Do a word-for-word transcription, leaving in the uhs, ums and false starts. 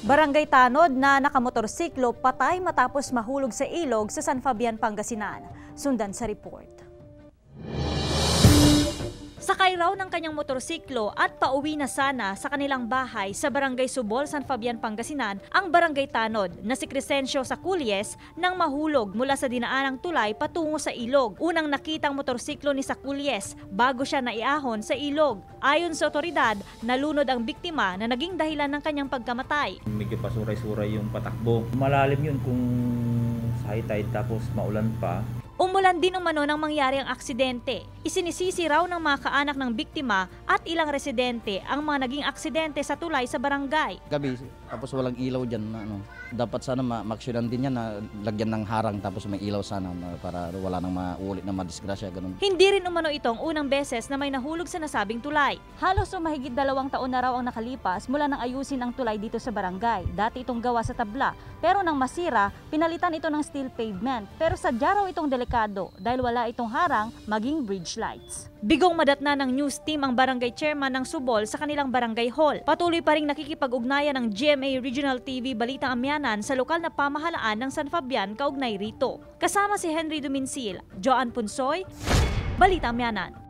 Barangay Tanod na nakamotorsiklo patay matapos mahulog sa ilog sa San Fabian, Pangasinan. Sundan sa report. Sakay raw ng kanyang motorsiklo at pauwi na sana sa kanilang bahay sa Barangay Subol, San Fabian, Pangasinan ang Barangay Tanod na si Crescencio Saculies nang mahulog mula sa dinaanang tulay patungo sa ilog. Unang nakitang motorsiklo ni Saculies bago siya naiahon sa ilog. Ayon sa otoridad, nalunod ang biktima na naging dahilan ng kanyang pagkamatay. Medyo pasuray-suray yung patakbo. Malalim yun kung high tide tapos maulan pa. Umulan din umano nang mangyari ang aksidente. Isinisisi raw ng mga kaanak ng biktima at ilang residente ang mga naging aksidente sa tulay sa barangay. Gabi, tapos walang ilaw dyan. Na, ano, dapat sana ma-aksyonan din yan na lagyan ng harang tapos may ilaw sana na, para wala nang maulit na madisgrasya. Ganun. Hindi rin umano itong unang beses na may nahulog sa nasabing tulay. Halos o mahigit dalawang taon na raw ang nakalipas mula nang ayusin ang tulay dito sa barangay. Dati itong gawa sa tabla, pero nang masira, pinalitan ito ng steel pavement. Pero sadya raw itong delikado dahil wala itong harang maging bridge lights. Bigong madatna ng news team ang barangay chairman ng Subol sa kanilang barangay hall. Patuloy pa ring nakikipag-ugnayan ng G M A Regional T V Balitang Amyanan sa lokal na pamahalaan ng San Fabian kaugnay rito. Kasama si Henry Duminsil, Joan Punsoy, Balitang Amyanan.